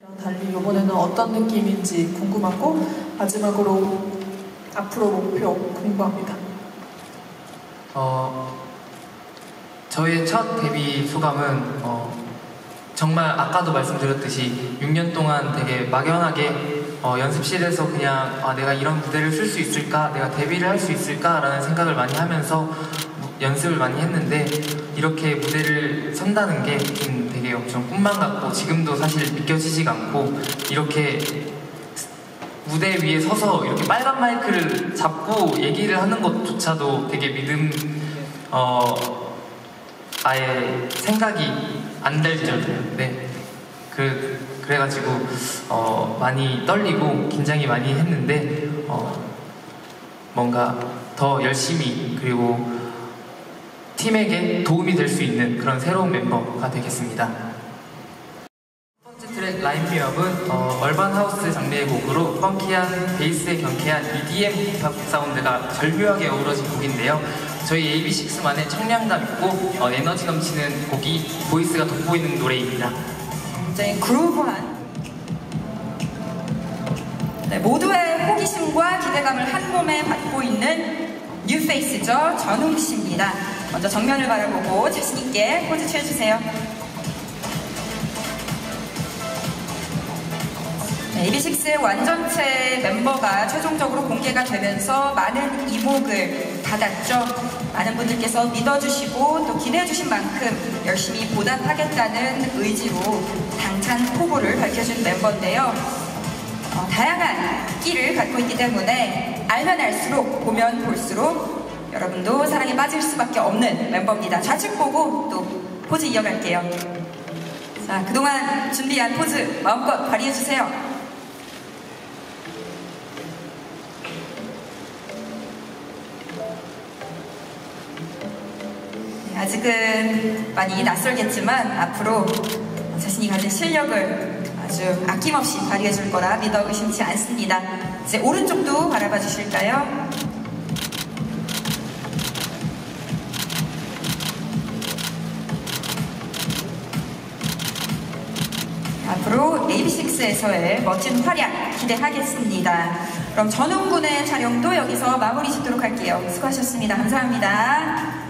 달리 이번에는 어떤 느낌인지 궁금하고 마지막으로 앞으로 목표 궁금합니다. 저의 첫 데뷔 소감은 정말 아까도 말씀드렸듯이 6년 동안 되게 막연하게 연습실에서 그냥 내가 이런 무대를 쓸 수 있을까? 내가 데뷔를 할 수 있을까? 라는 생각을 많이 하면서 연습을 많이 했는데 이렇게 무대를 선다는 게 되게 엄청 꿈만 같고 지금도 사실 믿겨지지가 않고 이렇게 무대 위에 서서 이렇게 빨간 마이크를 잡고 얘기를 하는 것조차도 되게 아예 생각이 안 들죠. 네. 그래가지고 많이 떨리고 긴장이 많이 했는데 뭔가 더 열심히 그리고 팀에게 도움이 될 수 있는 그런 새로운 멤버가 되겠습니다. 첫 번째 트랙 라인미업은 얼반 하우스 장르의 곡으로 펑키한 베이스에 경쾌한 EDM 힙합 사운드가 절묘하게 어우러진 곡인데요. 저희 AB6IX만의 청량감 있고 에너지 넘치는 곡이 보이스가 돋보이는 노래입니다. 굉장히 그루브한 모두의 호기심과 기대감을 한 몸에 받고 있는 뉴페이스죠. 전웅씨입니다. 먼저 정면을 바라보고 자신있게 포즈 취해주세요. AB6IX의 완전체 멤버가 최종적으로 공개가 되면서 많은 이목을 받았죠. 많은 분들께서 믿어주시고 또 기대해주신 만큼 열심히 보답하겠다는 의지로 당찬 포부를 밝혀준 멤버인데요. 다양한 끼를 갖고 있기 때문에 알면 알수록 보면 볼수록 여러분도 사랑에 빠질 수밖에 없는 멤버입니다. 좌측 보고 또 포즈 이어갈게요. 자, 그동안 준비한 포즈 마음껏 발휘해주세요. 아직은 많이 낯설겠지만 앞으로 자신이 가진 실력을 아주 아낌없이 발휘해줄 거라 믿어 의심치 않습니다. 이제 오른쪽도 바라봐 주실까요? 앞으로 AB6IX에서의 멋진 활약 기대하겠습니다. 그럼 전웅군의 촬영도 여기서 마무리 짓도록 할게요. 수고하셨습니다. 감사합니다.